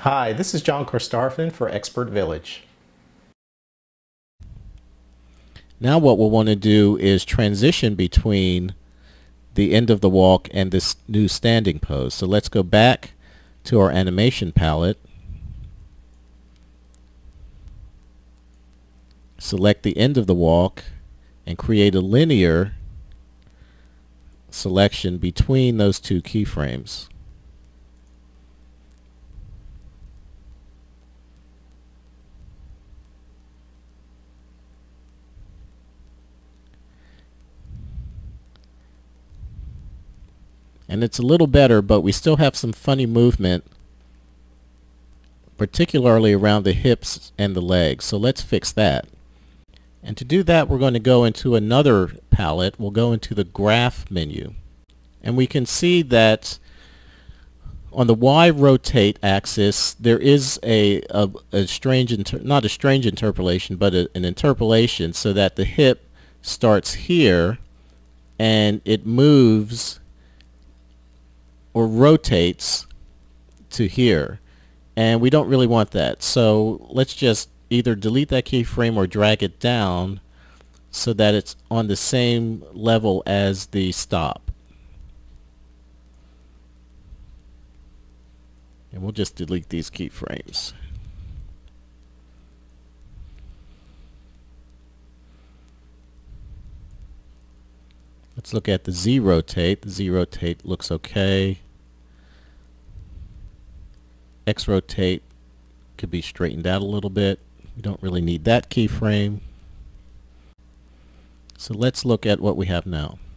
Hi, this is John Carstarphen for Expert Village. Now what we'll want to do is transition between the end of the walk and this new standing pose. So let's go back to our animation palette. Select the end of the walk and create a linear selection between those two keyframes. And it's a little better, but we still have some funny movement, particularly around the hips and the legs. So let's fix that. And to do that, we're going to go into another palette. We'll go into the graph menu. And we can see that on the Y rotate axis, there is a strange, not a strange interpolation, but an interpolation so that the hip starts here and it moves or rotates to here, and we don't really want that. So let's just either delete that keyframe or drag it down so that it's on the same level as the stop. And we'll just delete these keyframes. Let's look at the Z rotate. The Z rotate looks okay. X rotate could be straightened out a little bit. We don't really need that keyframe. So let's look at what we have now.